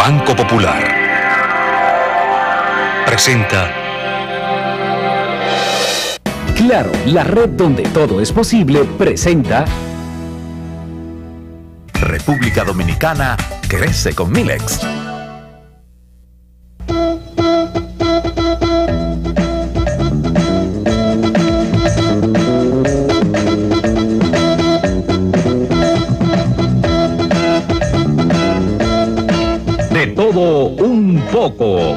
Banco Popular presenta Claro, la red donde todo es posible presenta República Dominicana crece con Milex. De todo un poco.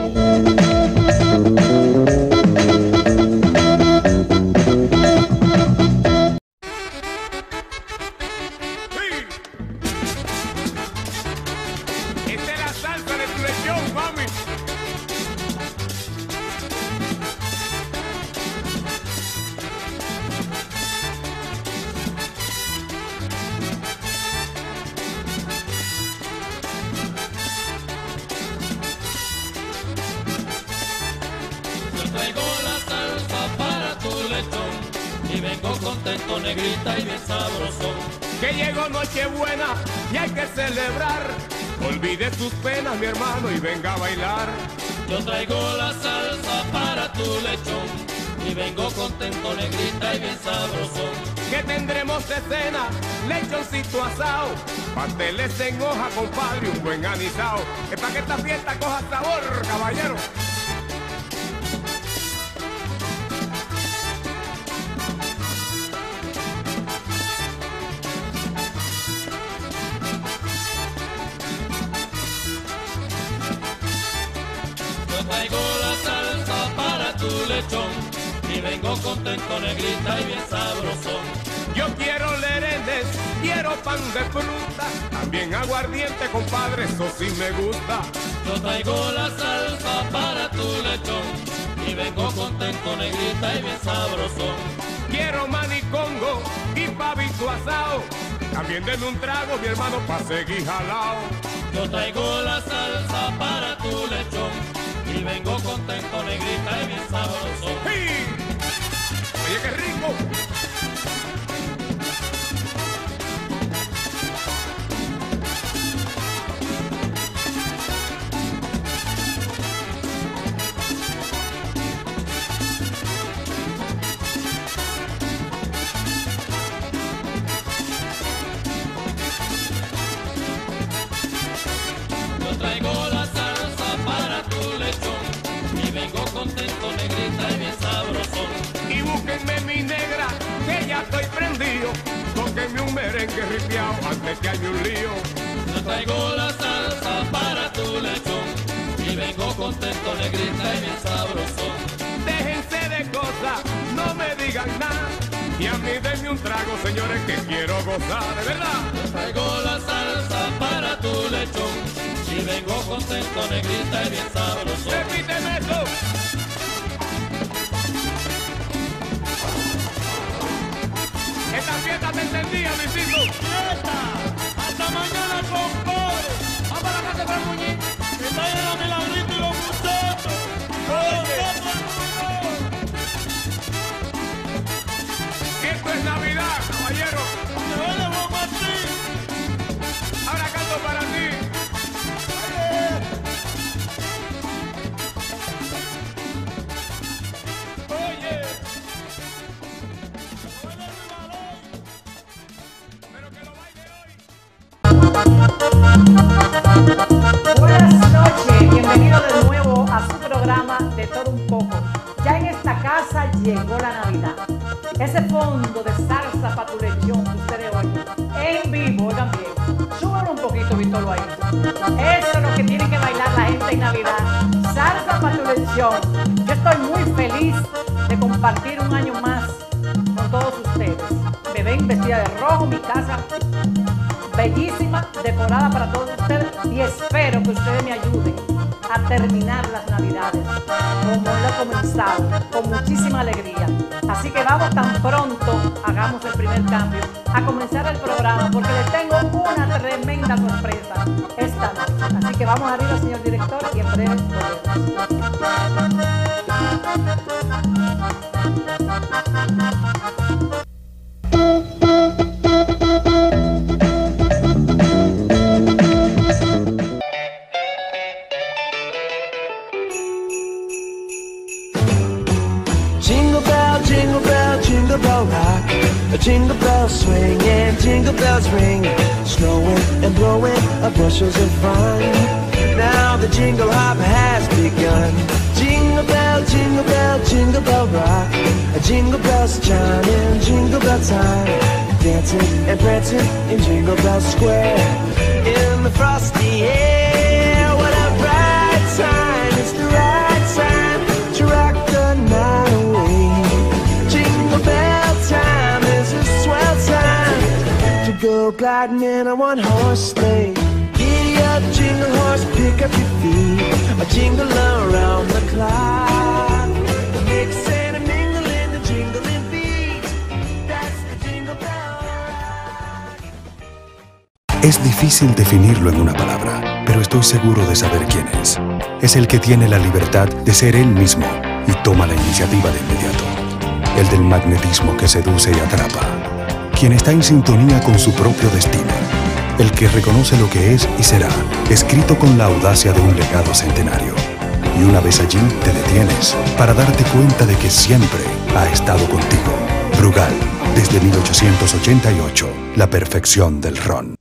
Esta es la salsa de tu lechón, mami. Yo traigo la salsa para tu lechón y vengo contento, negrita y bien sabroso. Que llegó Nochebuena y hay que celebrar. Olvide sus penas, mi hermano, y venga a bailar. Yo traigo la salsa para tu lechón y vengo contento, negrita y bien sabroso. Que tendremos de cena, lechoncito asado, pasteles en hoja, compadre, un buen anisao. Es para que esta fiesta coja sabor, caballero. Yo traigo la salsa para tu lechón y vengo contento, negrita y bien sabroso. Yo quiero lerendes, quiero pan de fruta, también aguardiente, compadre, eso sí me gusta. Yo traigo la salsa para tu lechón y vengo contento, negrita y bien sabroso. Quiero manicongo y pavito asado, también denme un trago, mi hermano, pa' seguir jalao. Yo traigo la salsa para tu lechón y vengo contento, negrita y bien sabroso. ¡Sí! Oye, qué rico. Yo traigo la salsa para tu lechón y vengo contento, negrita y bien sabroso. Y búsquenme mi negra, que ya estoy prendido. Tóquenme un merengue ripiao antes que haya un lío. Yo traigo la salsa para tu lechón y vengo contento, negrita y bien sabroso. Déjense de cosas, no me digan nada. Y a mí denme un trago, señores, que quiero gozar, de verdad. Yo traigo la salsa para tu lechón y vengo contento, negrita y bien sabroso. Repíteme eso. Esta fiesta te entendía, Luisito. ¡Fiesta! ¡Hasta mañana, compadre! ¡Vamos a la casa de Fran Muñiz! ¡Que está en la Milagrito y los muchachos! Esto es Navidad, caballero. Ahora canto para ti. Oye. Pero que lo baile hoy. Buenas noches, bienvenido de nuevo a su programa De Todo Un Poco. Ya en esta casa llegó la Navidad. Ese fondo de salsa para tu lechón que ustedes oyen en vivo también. Súbelo un poquito, Víctor, ahí. Eso es lo que tiene que bailar la gente en Navidad. Salsa para tu lechón. Yo estoy muy feliz de compartir un año más con todos ustedes. Me ven vestida de rojo, mi casa bellísima, decorada para todos ustedes, y espero que ustedes me ayuden a terminar las Navidades como lo he comenzado, con muchísima alegría. Así que vamos tan pronto, hagamos el primer cambio, a comenzar el programa, porque les tengo una tremenda sorpresa esta noche. Así que vamos arriba, señor director, y en breve volvemos. jingle bells swing and jingle bells ring, snowing and blowing bushels of fun. Now the jingle hop has begun. Jingle bell, jingle bell, jingle bell rock. Jingle bells chime in jingle bell time, dancing and prancing in Jingle Bell Square. In the frosty air, what a bright time. It's the right time to rock the night away. Jingle bell time is a swell time to go gliding in a one-horse sleigh. Giddy up, jingle horse, pick up your feet, a jingle around the clock. Mix and a mingle in the jingling beat. That's the Jingle Bell Rock. Es difícil definirlo en una palabra, pero estoy seguro de saber quién es. Es el que tiene la libertad de ser él mismo y toma la iniciativa de inmediato. El del magnetismo que seduce y atrapa. Quien está en sintonía con su propio destino. El que reconoce lo que es y será, escrito con la audacia de un legado centenario. Y una vez allí te detienes para darte cuenta de que siempre ha estado contigo. Brugal, desde 1888, la perfección del ron.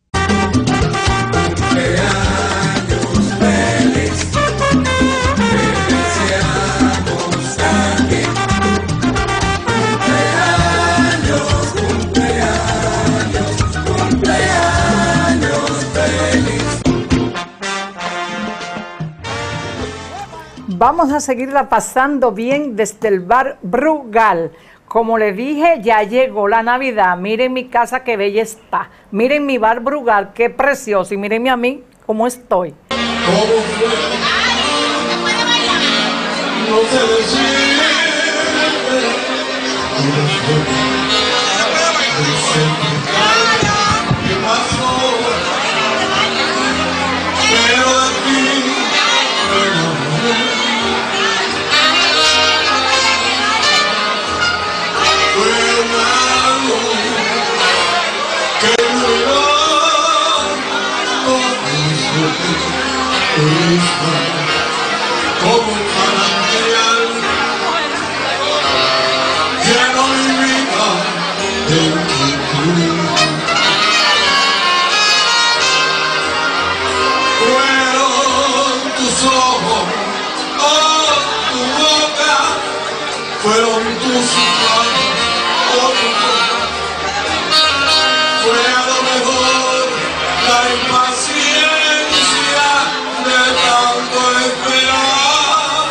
Vamos a seguirla pasando bien desde el bar Brugal. Como les dije, ya llegó la Navidad. Miren mi casa, qué bella está. Miren mi bar Brugal, qué precioso. Y mírenme a mí, cómo estoy. ¿Cómo fue? No te decide. ¿Qué pasó? Pero de ti me enamoré. Fue malo que duró como un manantial, lleno mi vida de inquietud. Fueron tus ojos, oh, tu boca, fueron tus manos, oh, tu boca. Fue a lo mejor la impaciencia de tanto esperar.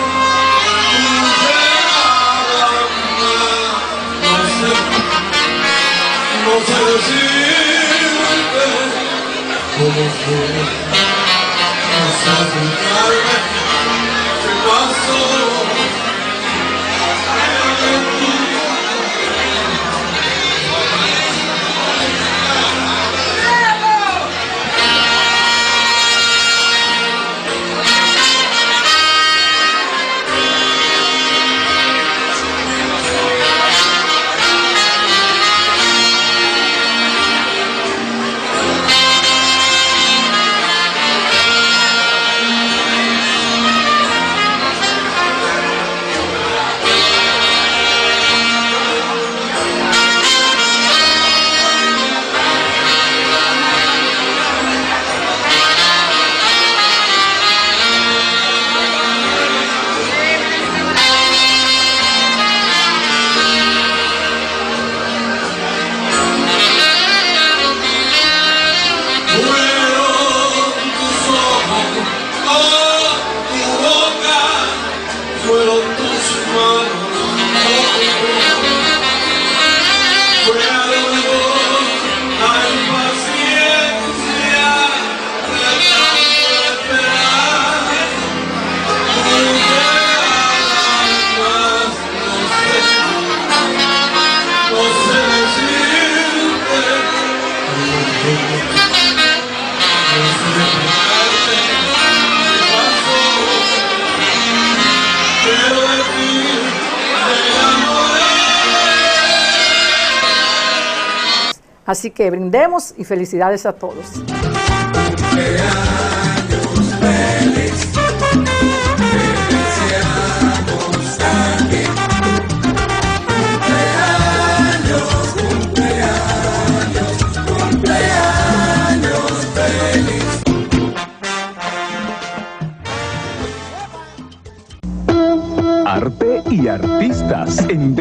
No sé decirte cómo fue, no sé explicarme qué pasó. Así que brindemos y felicidades a todos. Cumpleaños, cumpleaños,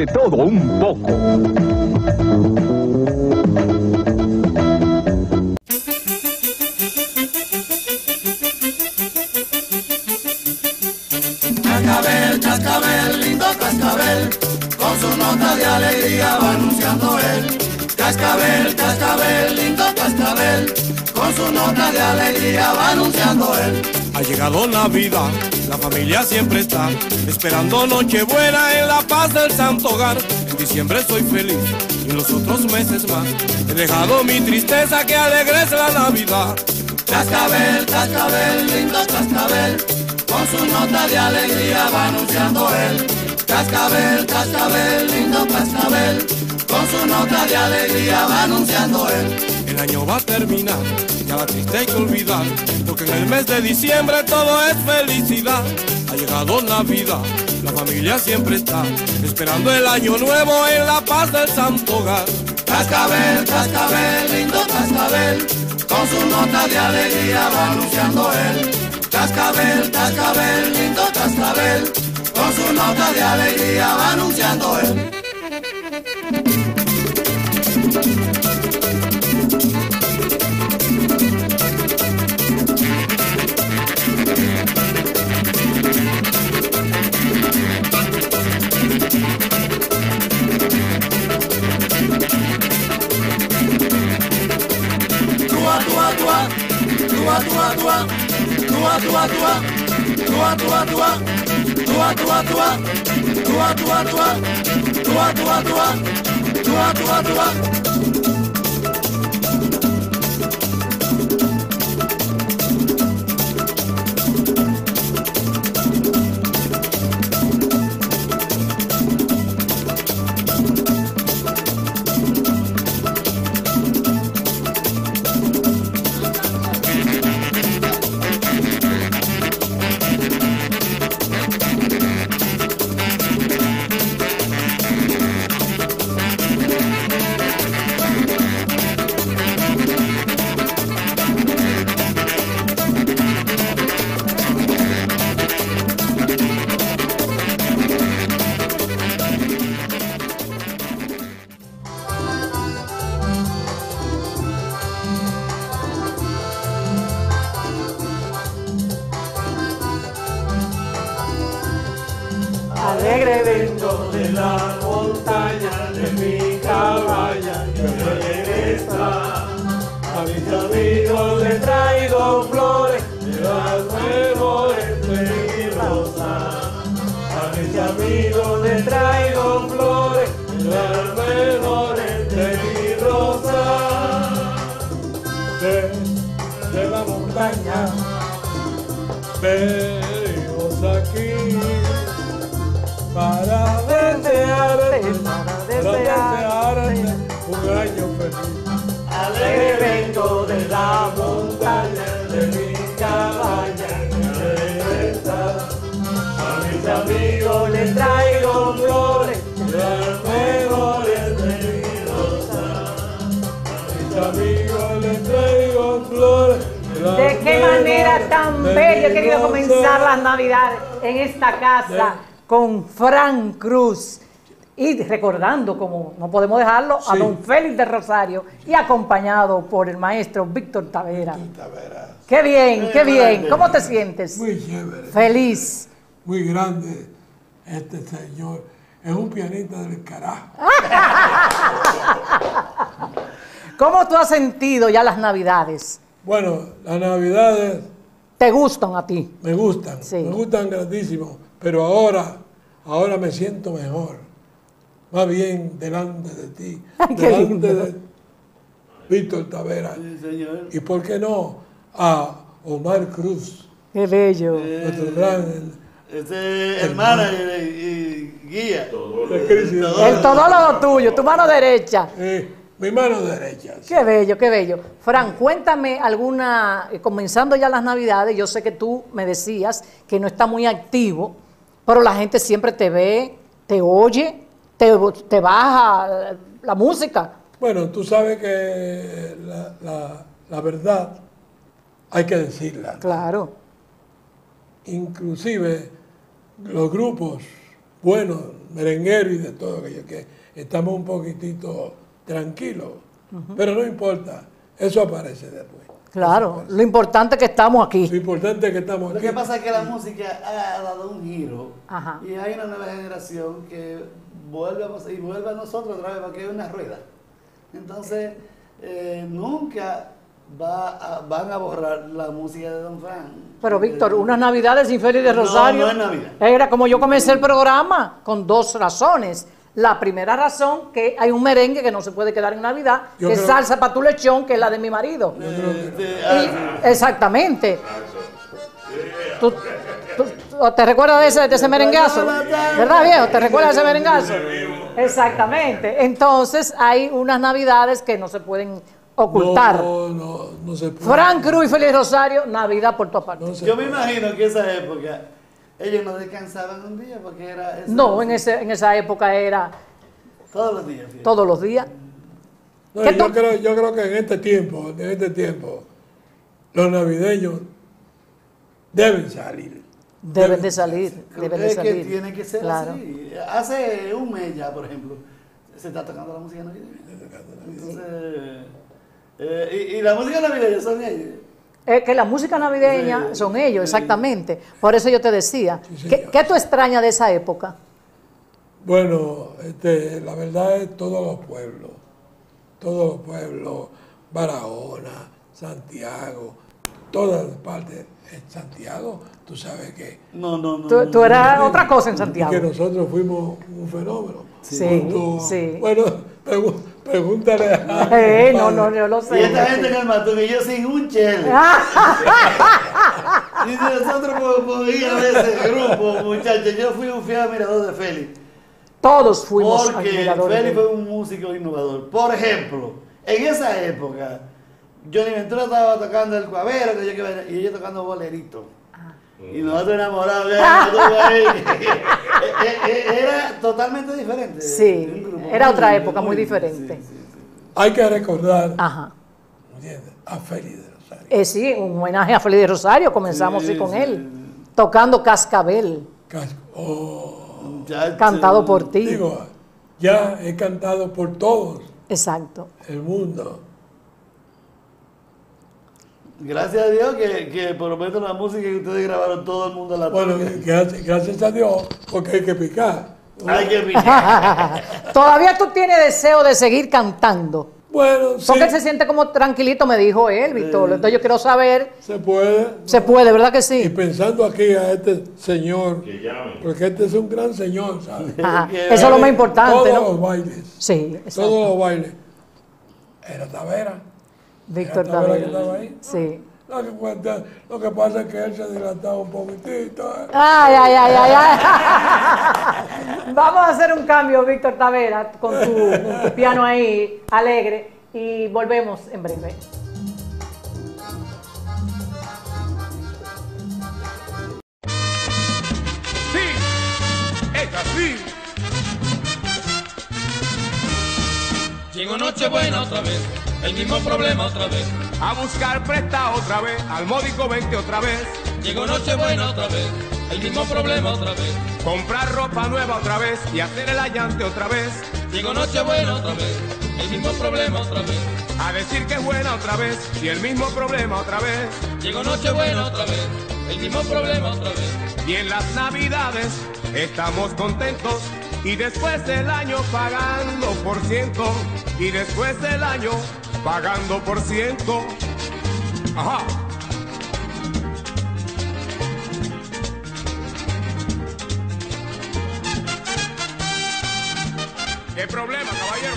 todo un poco. Cascabel, cascabel, lindo cascabel, con su nota de alegría va anunciando él. Cascabel, cascabel, lindo cascabel, con su nota de alegría va anunciando él. Ha llegado Navidad, la familia siempre está esperando Nochebuena en la paz del santo hogar. En diciembre soy feliz y en los otros meses más he dejado mi tristeza que alegre es la Navidad. Cascabel, cascabel, lindo cascabel, con su nota de alegría va anunciando él. Cascabel, cascabel, lindo cascabel, con su nota de alegría va anunciando él. El año va a terminar, ya la triste hay que olvidar, porque en el mes de diciembre todo es felicidad. Ha llegado Navidad, la familia siempre está esperando el año nuevo en la paz del santo hogar. Cascabel, cascabel, lindo cascabel, con su nota de alegría va anunciando él. Cascabel, cascabel, lindo cascabel, con su nota de alegría va anunciando él. Alegre vengo de la montaña de mi cabaña, que alegre está. A mis amigos les traigo flores, de las mejores de mi rosa. A mis amigos les traigo flores, de las mejores de mi rosa. De la montaña, venimos aquí para desearte un año feliz. Alegre vengo de la montaña de mi cabaña que alegre está. A mis amigos les traigo flores, las mejores de mi rosa. A mis amigos les traigo flores. ¿De qué manera tan bella he querido comenzar las Navidades en esta casa con Fran Cruz? Y recordando, como no podemos dejarlo, a don Félix de Rosario y acompañado por el maestro Víctor Tavera. Qué bien, qué bien. ¿Cómo te sientes? Muy chévere. Feliz. Muy grande este señor. Es un pianista del carajo. ¿Cómo tú has sentido ya las Navidades? Bueno, las Navidades... ¿Te gustan a ti? Me gustan, me gustan grandísimo. Pero ahora me siento mejor. Más bien delante de ti, delante de Víctor Tavera. Sí, señor. Y por qué no a Omar Cruz. Qué bello. Nuestro gran... el manager y guía. El todólogo tuyo, tu mano derecha. Mi mano derecha. Qué bello, qué bello. Fran, cuéntame alguna, comenzando ya las Navidades, yo sé que tú me decías que no está muy activo, pero la gente siempre te ve, te oye, te baja la música. Bueno, tú sabes que la verdad hay que decirla. Claro. Inclusive los grupos buenos merengueros y de todo aquello, que estamos un poquitito tranquilos. Pero no importa, eso aparece después. Claro, lo importante es que estamos aquí. Lo importante es que estamos Lo aquí. que pasa es que la música ha dado un giro. Ajá. Y hay una nueva generación que vuelve a pasar y vuelve a nosotros otra vez, porque es una rueda. Entonces, nunca van a borrar la música de Don Fran. Pero Víctor, unas navidades sin Félix de Rosario. No es Navidad. Era como yo comencé el programa, con dos razones. La primera razón, que hay un merengue que no se puede quedar en Navidad, Yo que es creo- Salsa pa' tu lechón, que es la de mi marido. Exactamente. ¿Tú te recuerdas de ese merengazo? ¿Verdad, viejo? ¿Te recuerdas de ese merengazo? Exactamente. Entonces, hay unas navidades que no se pueden ocultar. No se puede. Frank Cruz y Félix Rosario, Navidad por todas partes. No se Yo me puede. imagino que esa época ellos no descansaban un día porque era... eso- No, en esa época era Todos los días. fíjate. todos los días. No, ¿Qué yo creo que en este tiempo, los navideños deben salir. Deben de salir, deben de Es que salir. tiene que ser Claro. así. Hace un mes ya, por ejemplo, se está tocando la música navideña. Entonces, y la música navideña son ellos. Es que la música navideña son ellos, exactamente. Por eso yo te decía, Sí, ¿qué, señor. qué tú extrañas de esa época? Bueno, la verdad es todos los pueblos, Barahona, Santiago, todas partes. En Santiago, tú sabes que No. Tú eras otra cosa en Santiago. que nosotros fuimos un fenómeno. Sí, Junto- sí. Bueno, pregúntale a... No, yo lo sé. Y esta gente en el Matón, y yo sin un chele. Y nosotros podíamos ese grupo, muchachos. Yo fui un fiel admirador de Félix. Todos fuimos Porque admiradores de Félix él. fue un músico innovador. Por ejemplo, en esa época, Johnny Ventura estaba tocando el cuavero y ellos tocando bolerito. Y nosotros enamorados, era totalmente diferente. Sí, Un grupo era otra muy- época muy diferente. sí. Hay que recordar, Ajá. ¿entiendes?, a Félix de Rosario. Sí, un homenaje a Félix de Rosario, comenzamos Sí, así con sí. él, tocando Cascabel, Muchacho. cantado por ti. Digo, ya he cantado por todos Exacto. el mundo. Gracias a Dios que por lo menos la música que ustedes grabaron todo el mundo la Bueno, toca. gracias a Dios, porque hay que picar. Hay que picar. Todavía tú tienes deseo de seguir cantando. Bueno, sí, Porque él se siente como tranquilito, me dijo él, Víctor. Entonces yo quiero saber, se puede. se puede, ¿verdad que Y sí? pensando aquí a este señor, porque este es un gran señor, ¿sabes? Ajá. Eso es lo más importante, Todos ¿no? los bailes, Sí, exacto. todos los bailes. Era Tavera. Víctor Era Tavera que también. estaba ahí. Sí. Lo que pasa es que él se dilataba un poquitito. Ay. Vamos a hacer un cambio, Víctor Tavera, con tu piano ahí alegre y volvemos en breve. Sí, es así. Llegó Nochebuena otra vez, el mismo problema otra vez. A buscar presta otra vez, al módico 20 otra vez. Llegó Nochebuena otra vez, el mismo problema otra vez. Comprar ropa nueva otra vez y hacer el allante otra vez. Llegó Nochebuena otra vez, el mismo problema otra vez. A decir que es buena otra vez y el mismo problema otra vez. Llegó Nochebuena otra vez, el mismo problema otra vez. Y en las navidades estamos contentos y después del año pagando por ciento. Y después del año pagando por ciento. Ajá. ¿Qué problema, caballero?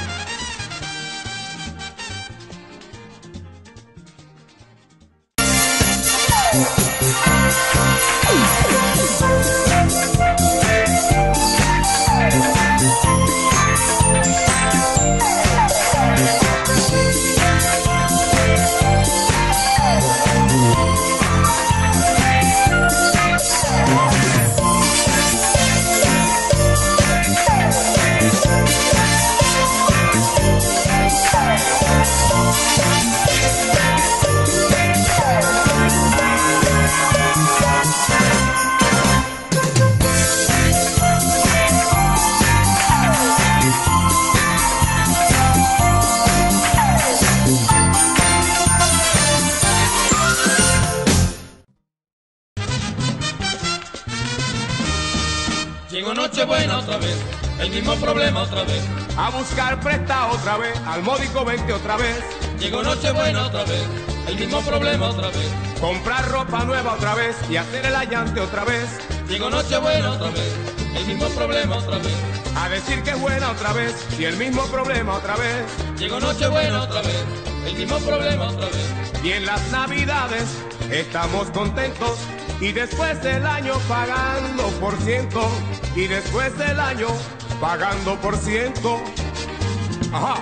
Nochebuena otra vez, el mismo problema otra vez. A buscar prestado otra vez, al módico 20 otra vez. Llegó Nochebuena otra vez, el mismo problema otra vez. Comprar ropa nueva otra vez y hacer el allante otra vez. Llegó Nochebuena otra vez, el mismo problema otra vez. A decir que es buena otra vez y el mismo problema otra vez. Llegó Nochebuena otra vez, el mismo problema otra vez. Y en las navidades estamos contentos y después del año pagando por ciento. Y después del año pagando por ciento. Ajá.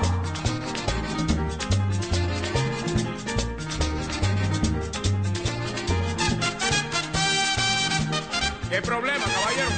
¿Qué problema, caballero?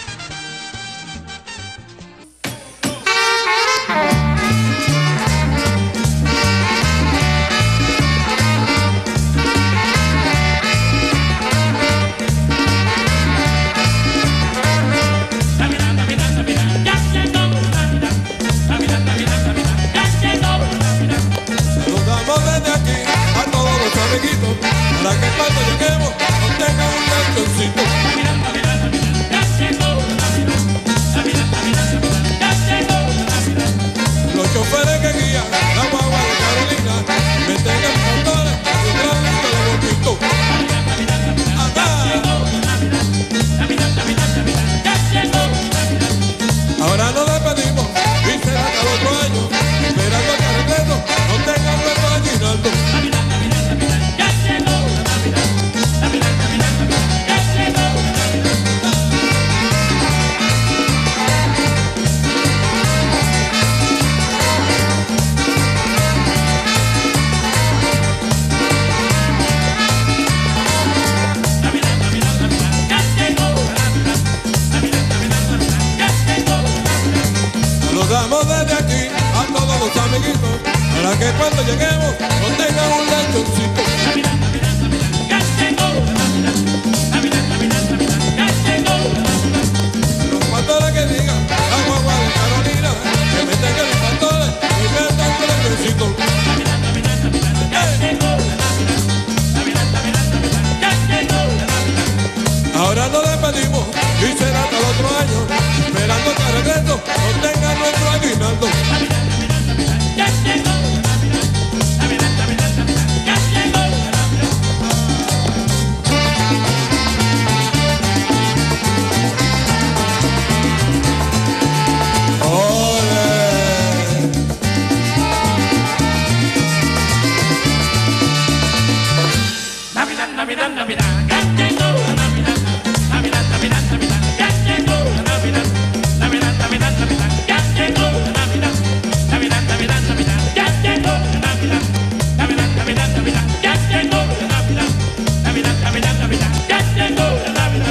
Saludamos desde aquí a todos los amiguitos, para que cuando lleguemos nos tengan un lechoncito. Los choferes que guían la guagua de Carolina, me tengan motores y un granito de boquito. Ahora nos despedimos y será hasta el otro año, esperando que al regreso no tengan nuestro aguinaldo. Saludamos desde aquí a todos los amiguitos, para que cuando lleguemos nos tengan un lechoncito. Los pastores que digan la guagua de Carolina, que me tengan mis pastores y me dan un lechoncito. Ahora nos despedimos y será hasta el otro año, esperando que al regreso nos tengan nuestro aguinaldo. Navidad, Navidad, Navidad, ya llegó la Navidad. Navidad, Navidad, Navidad, ya llegó la Navidad. Navidad, Navidad, Navidad, ya llegó la Navidad. Navidad, Navidad, Navidad, ya llegó la Navidad. Navidad, Navidad, Navidad, ya llegó la Navidad. Navidad, Navidad, Navidad, ya llegó la Navidad.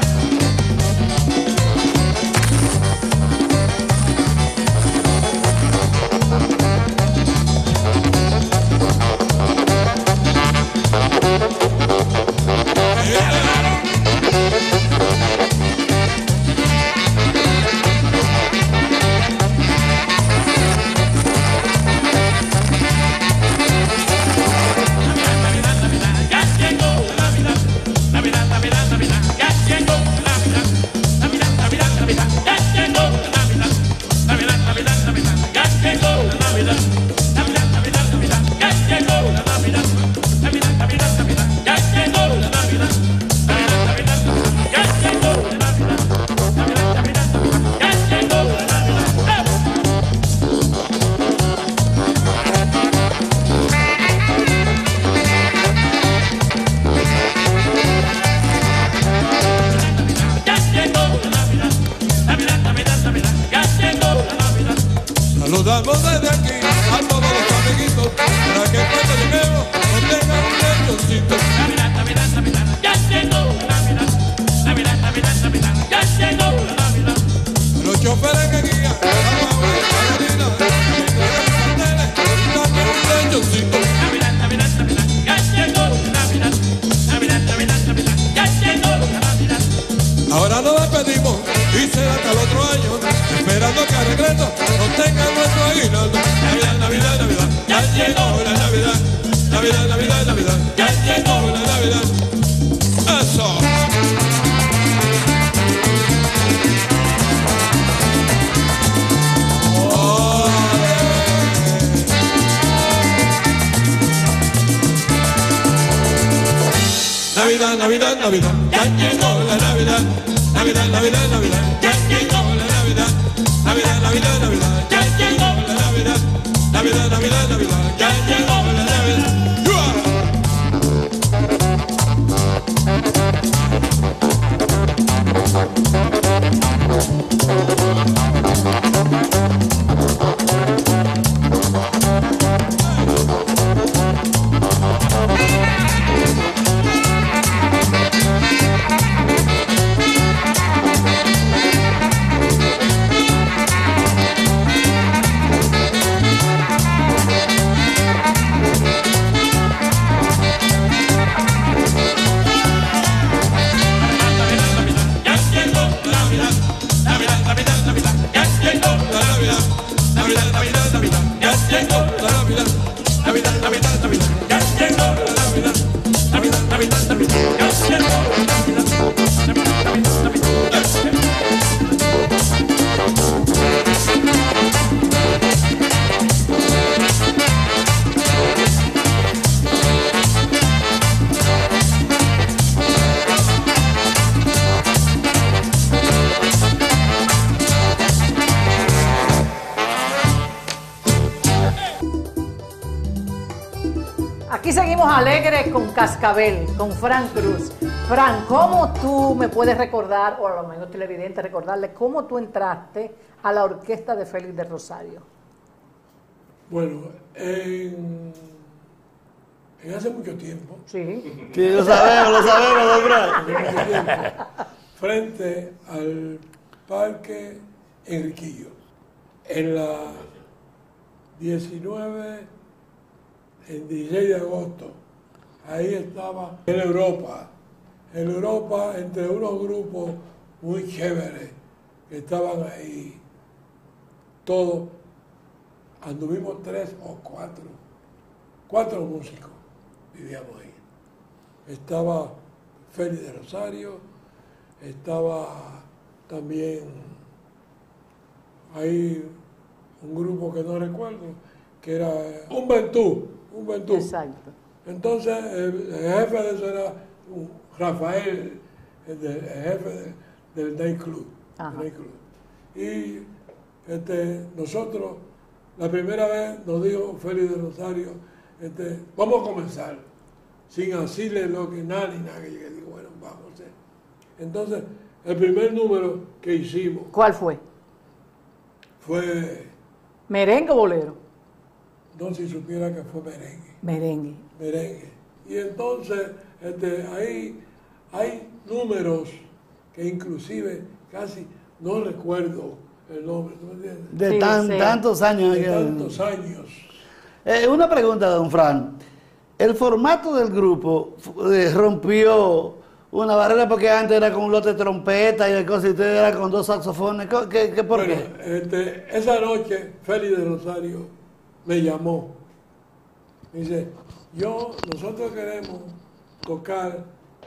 Saludamos desde aquí a todos los amiguitos, para que cuando lleguemos nos tengan un lechoncito. Navidad, Navidad, Navidad, ya llegó la Navidad. Navidad, Navidad, Navidad, ya llegó la Navidad. Los choferes que guían la guagua de Carolina, me entregan mis carteles y también un lechoncito. Navidad, Navidad, Navidad, ya llegó la Navidad. Navidad, Navidad, Navidad, ya llegó la Navidad. Ahora nos despedimos y será hasta el otro año, esperando que al regreso nos tengan nuestro aguinaldo. Navidad, Navidad, Navidad, ya llegó la Navidad. Navidad, Navidad, Navidad, ya llegó la Navidad. Eso. Navidad, Navidad, Navidad, ya llegó la Navidad. Navidad, Navidad, Navidad, ya llegó la Navidad. Navidad, Navidad, Navidad, ya llegó la Navidad. Navidad, Navidad, Navidad, ya llegó la Navidad. Aquí seguimos alegres con Cascabel, con Fran Cruz. Fran, ¿cómo tú me puedes recordar, o a lo mejor televidente recordarle, cómo tú entraste a la orquesta de Félix del Rosario? Bueno, en hace mucho tiempo. Sí. Sí, lo sabemos, don Fran. Hace mucho tiempo, frente al Parque Enriquillo, en la 16 de agosto, ahí estaba en Europa, entre unos grupos muy chéveres que estaban ahí, todos, anduvimos 3 o 4 músicos, vivíamos ahí. Estaba Félix de Rosario, estaba también ahí un grupo que no recuerdo, que era un Ventú. Exacto. Entonces, el jefe de eso era Rafael, el jefe del Night Club. Y nosotros, la primera vez nos dijo Félix de Rosario, vamos a comenzar, sin decirle lo que nada ni nada. Que yo digo, bueno, vamos a hacer. Entonces, el primer número que hicimos. ¿Cuál fue? Fue... ¿Merengue o bolero? No, si supiera que fue merengue. Merengue. Y entonces, ahí hay números que inclusive casi no recuerdo el nombre, ¿tú me entiendes? De tantos años. De tantos años. Una pregunta, don Fran. El formato del grupo rompió una barrera porque antes era con un lote de trompeta y de cosas, y usted era con 2 saxofones. ¿Por qué? Esa noche, Félix de Rosario me llamó. Me dice, nosotros queremos tocar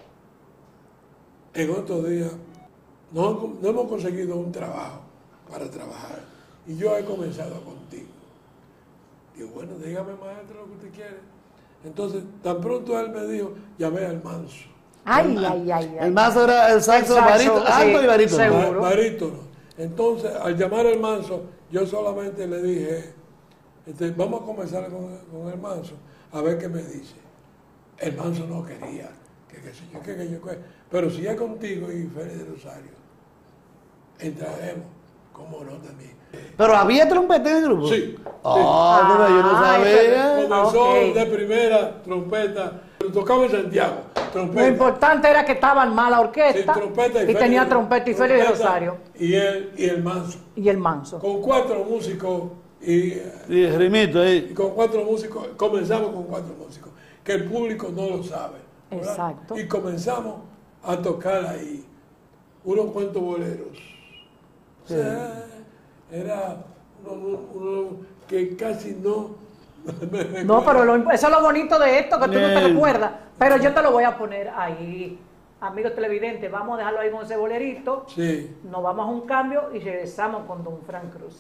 en otro día. No hemos conseguido un trabajo para trabajar. Y yo he comenzado contigo. Digo, bueno, dígame, maestro, lo que usted quiere. Entonces, tan pronto él me dijo, llamé al Manso. Ay. El Manso era el saxo barítono, alto y barítono. Barítono. Entonces, al llamar al Manso, yo solamente le dije, vamos a comenzar con el Manso, a ver qué me dice. El Manso no quería, pero si es contigo y Félix de Rosario, entraremos, como no también. ¿Pero había trompeta en el grupo? Sí. Yo no sabía. Comenzó de primera trompeta, tocaba en Santiago, trompeta. Lo importante era que estaba armada la orquesta, sí, trompeta y tenía trompeta y Félix de Rosario. Y el Manso. Y el Manso. Con 4 músicos y Rimito ahí. Y con 4 músicos, comenzamos con 4 músicos, que el público no lo sabe. ¿verdad? Exacto. Y comenzamos a tocar ahí unos cuantos boleros. Sí. O sea, era uno que casi no... No, pero eso es lo bonito de esto, que tú no te recuerdas. Pero yo te lo voy a poner ahí. Amigos televidentes, vamos a dejarlo ahí con ese bolerito. Sí. Nos vamos a un cambio y regresamos con don Fran Cruz.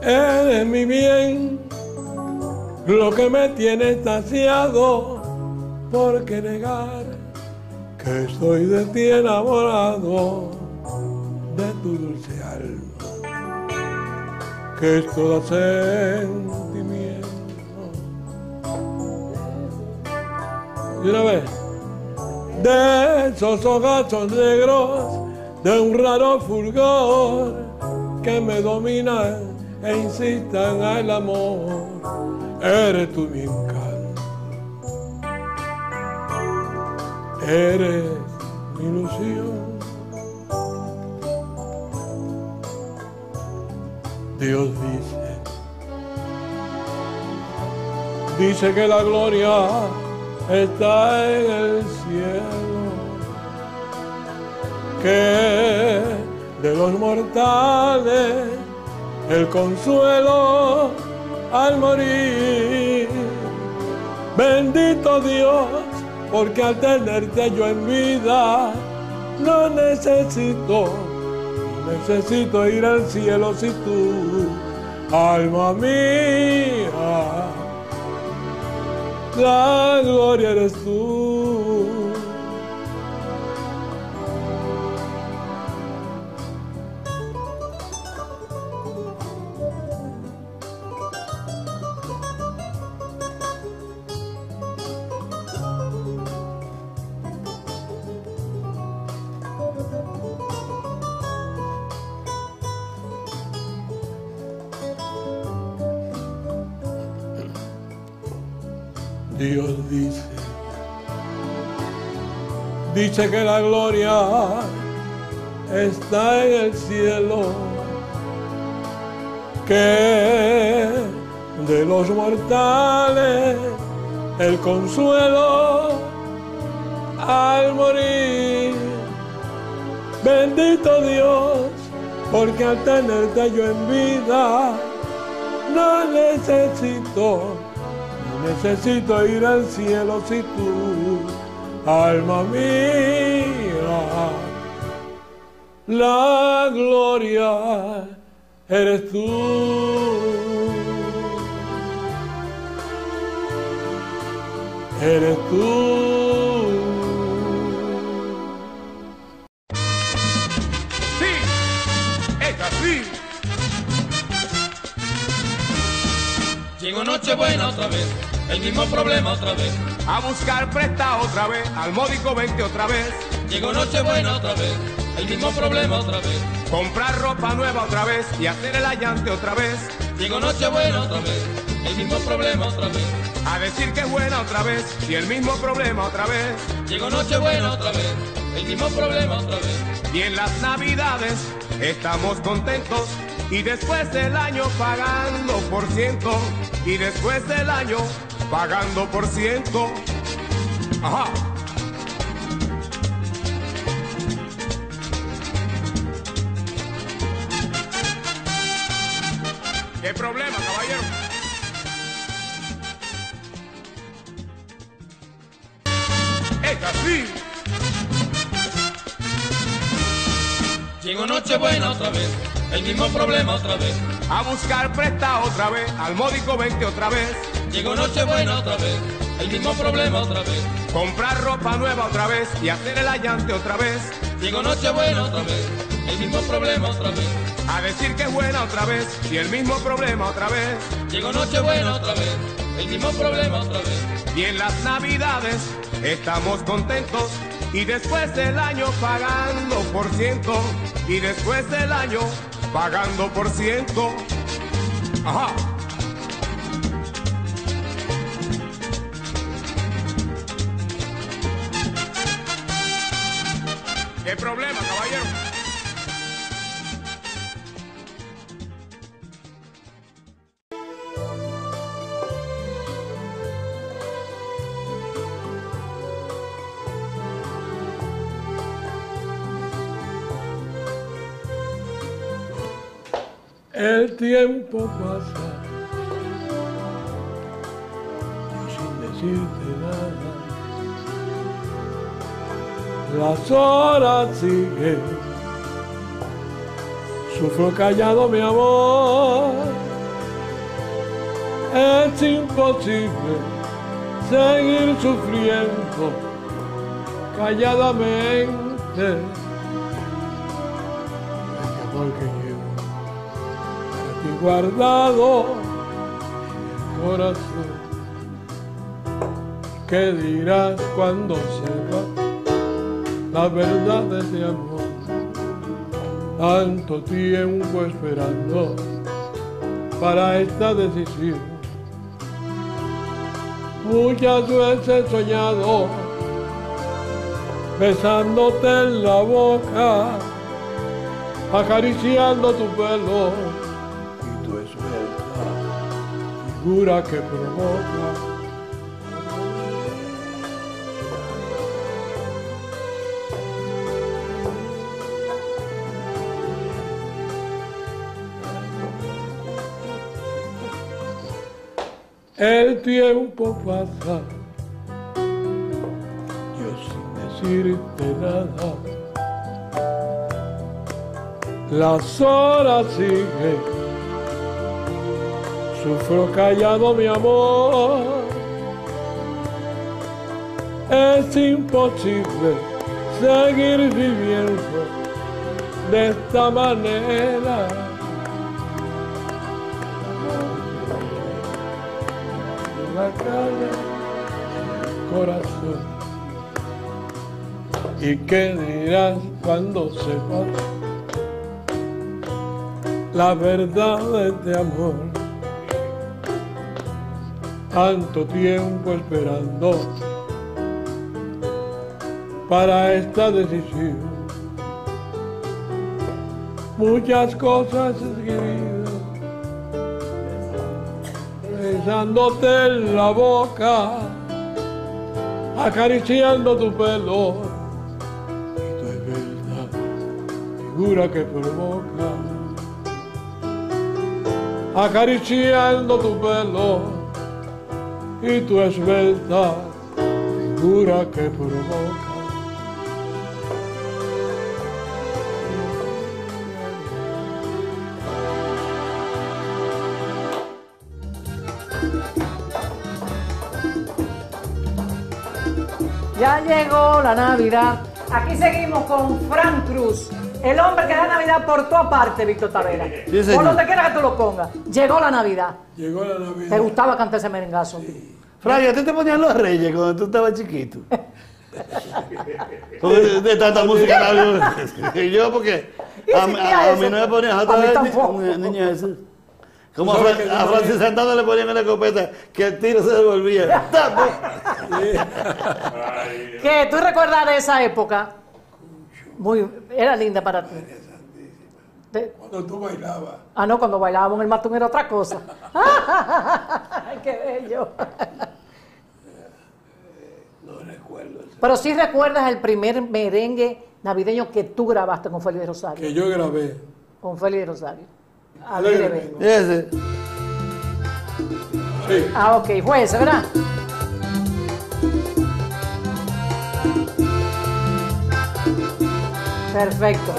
Eres mi bien, lo que me tiene extasiado. ¿Por qué negar que estoy de ti enamorado? De tu dulce alma, que es todo sentimiento. Y una vez, de esos ojos negros, de un raro fulgor que me domina e insistan al amor, eres tú mi encanto, eres mi ilusión. Dios dice que la gloria está en el cielo, que de los mortales el consuelo al morir. Bendito Dios, porque al tenerte yo en vida no necesito ir al cielo si tú, alma mía, la gloria eres tú. Dios dice que la gloria está en el cielo, que de los mortales el consuelo al morir. Bendito Dios, porque al tenerte yo en vida no necesito ir al cielo si tú, alma mía, la gloria eres tú. Eres tú. Sí, es así. Llegó Nochebuena otra vez, el mismo problema otra vez. A buscar prestado otra vez, al módico 20 otra vez. Llegó Nochebuena otra vez, el mismo problema otra vez. Comprar ropa nueva otra vez y hacer el allante otra vez. Llegó Nochebuena otra vez, el mismo problema otra vez. A decir que es buena otra vez y el mismo problema otra vez. Llegó Nochebuena otra vez, el mismo problema otra vez. Y en las navidades estamos contentos y después del año pagando por ciento. Y después del año pagando por ciento. Ajá. ¿Qué problema, caballero? Es así. Llegó Nochebuena otra vez, el mismo problema otra vez. A buscar prestado otra vez, al módico 20 otra vez. Llegó Nochebuena otra vez, el mismo problema otra vez. Comprar ropa nueva otra vez y hacer el allante otra vez. Llegó Nochebuena otra vez, el mismo problema otra vez. A decir que es buena otra vez y el mismo problema otra vez. Llegó Nochebuena otra vez, el mismo problema otra vez. Y en las navidades estamos contentos y después del año pagando por ciento. Y después del año pagando por ciento. Ajá. ¿Qué problema, caballero? El tiempo pasa, yo sin decirte nada. Las horas siguen, sufro callado mi amor. Es imposible seguir sufriendo calladamente el amor que llevo para ti guardado en el corazón. ¿Qué dirás cuando sepas la verdad de ese amor? Tanto tiempo esperando para esta decisión. Muchas veces he soñado besándote en la boca, acariciando tu pelo y tu esbelta figura que provoca. El tiempo pasa, yo sin decirte nada. Las horas siguen, sufro callado mi amor. Es imposible seguir viviendo de esta manera. La calle, el corazón. ¿Y qué dirás cuando sepas la verdad de este amor? Tanto tiempo esperando para esta decisión. Muchas cosas escribidas besándote en la boca, acariciando tu pelo y tu esbelta figura que provoca, acariciando tu pelo y tu esbelta figura que provoca. Ya llegó la Navidad. Aquí seguimos con Frank Cruz, el hombre que da Navidad por toda parte, Víctor Tavera. Sí, señor. Por donde quiera que tú lo pongas. Llegó la Navidad. Llegó la Navidad. ¿Te gustaba cantar ese merengazo? Sí. Frank, ¿a ti te ponían los reyes cuando tú estabas chiquito? De tanta música navideña. Y yo, porque a mí no me ponían A mí tampoco. un niño Jesús. Como a Francis Santana le ponían en la escopeta que el tiro se devolvía. ¿Qué? ¿Tú recuerdas de esa época? Era linda para ti. Cuando tú bailabas. Ah, no, cuando bailábamos en el matón era otra cosa. ¡Ay, qué bello! No recuerdo. Pero sí recuerdas el primer merengue navideño que tú grabaste con Félix de Rosario. Que yo grabé. Con Félix de Rosario. Alegre vengo. Ese. Sí. Ah, ok, fue ese, ¿verdad? Perfecto.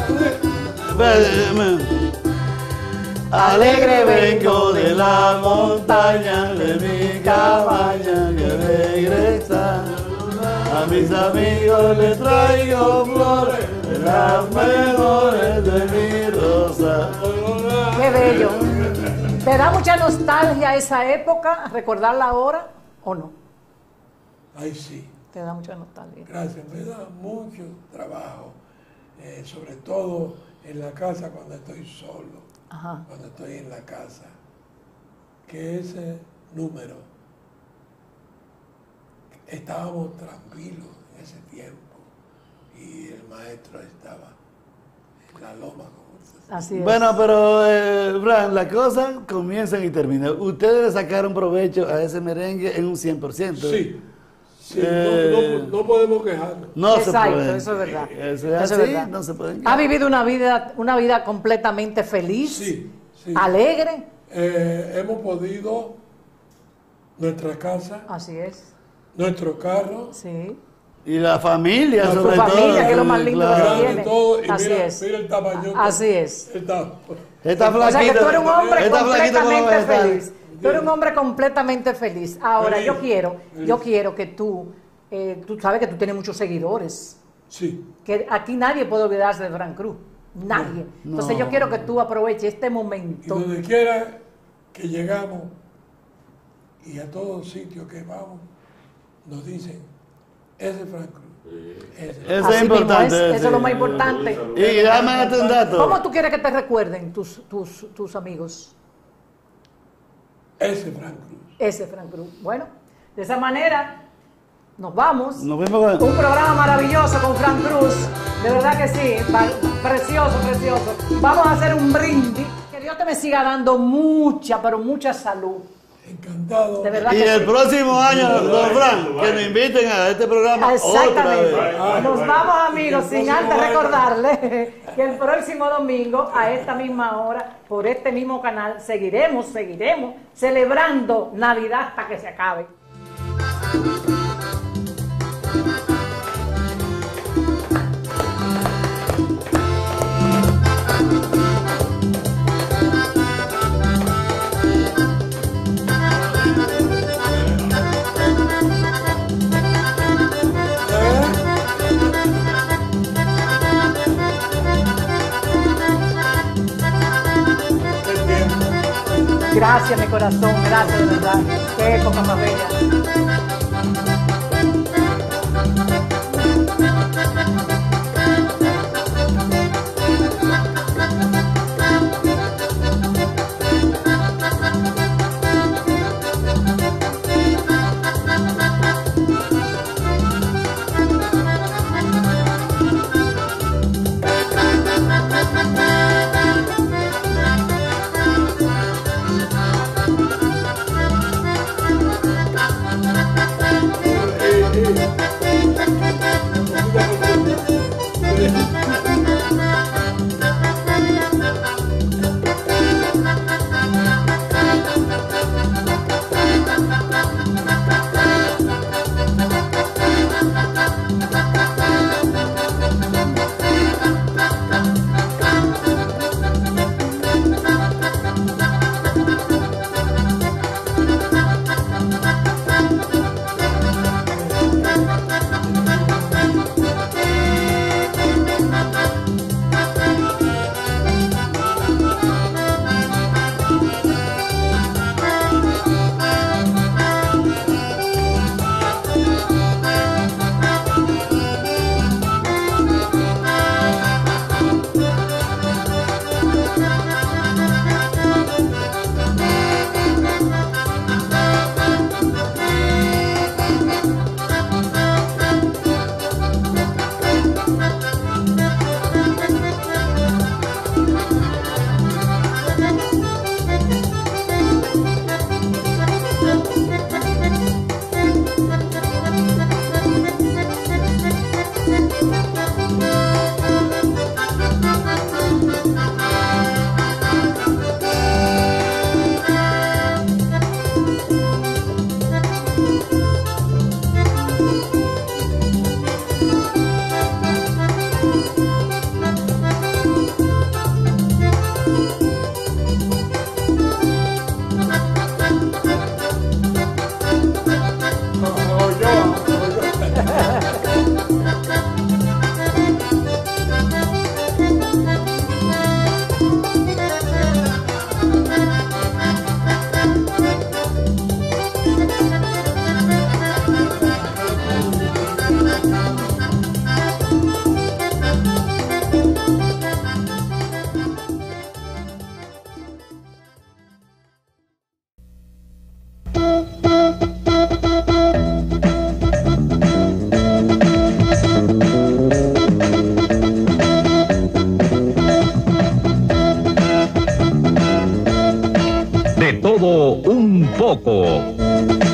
Alegre vengo de la montaña, de mi cabaña que regresa. A mis amigos les traigo flores, de las mejores de mi rosa. Qué bello. ¿Te da mucha nostalgia esa época, recordarla ahora o no? Ay, sí. Te da mucha nostalgia. Gracias, me da mucho trabajo, sobre todo en la casa cuando estoy solo, Ajá. cuando estoy en la casa, que ese número, estábamos tranquilos en ese tiempo y el maestro estaba en la loma. Así es. Bueno, pero, Fran, las cosas comienzan y terminan. Ustedes le sacaron provecho a ese merengue en un 100%. Sí. Sí, no podemos quejarnos. No Exacto, se puede. eso es verdad. Eso Eso es así, es verdad. no se pueden ¿Ha quejar. vivido una vida completamente feliz? Sí, sí. ¿Alegre? Hemos podido, nuestra casa, Así es. nuestro carro, Sí. Y la familia, La sobre familia, todo. que es lo más lindo que grande tiene. todo, y Así mira, es. mira el tamaño. Así es. Está. Esta O sea que flaquita, tú eres un hombre esta flaquita como completamente vegetal. feliz. Tú eres un hombre completamente feliz. Ahora, yo quiero que tú sabes que tú tienes muchos seguidores. Sí. Que aquí nadie puede olvidarse de Frank Cruz. Nadie. No. Entonces yo quiero que tú aproveches este momento. Y donde quiera que llegamos y a todos sitios que vamos, nos dicen, ese es Frank Cruz. Eso es importante. Eso es lo más importante. Y dame un dato. ¿Cómo tú quieres que te recuerden tus amigos? Ese Frank Cruz. Ese Frank Cruz. Bueno, de esa manera nos vamos. Nos vemos. Un programa maravilloso con Frank Cruz. De verdad que sí. Precioso, precioso. Vamos a hacer un brindis. Que Dios te me siga dando mucha, pero mucha salud. Encantado. De verdad Y que el sí. próximo año, don Frank, que nos inviten a este programa Exactamente. otra vez. Nos vamos, amigos, sin antes recordarles que el próximo domingo, a esta misma hora, por este mismo canal, seguiremos celebrando Navidad hasta que se acabe. Gracias, mi corazón, gracias de verdad. Qué época más bella. De todo un poco.